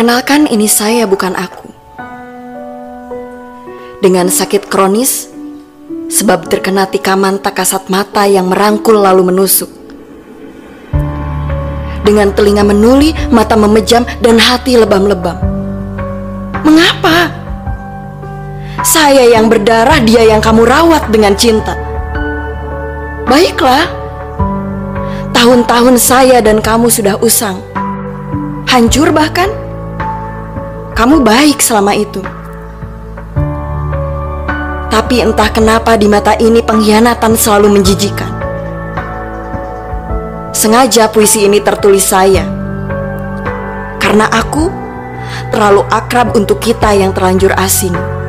Perkenalkan, ini saya, bukan aku. Dengan sakit kronis, sebab terkena tikaman tak kasat mata yang merangkul lalu menusuk. Dengan telinga menuli, mata memejam, dan hati lebam-lebam. Mengapa? Saya yang berdarah, dia yang kamu rawat dengan cinta. Baiklah, tahun-tahun saya dan kamu sudah usang, hancur bahkan. Kamu baik selama itu. Tapi entah kenapa di mata ini pengkhianatan selalu menjijikan. Sengaja puisi ini tertulis saya, karena aku terlalu akrab untuk kita yang terlanjur asing.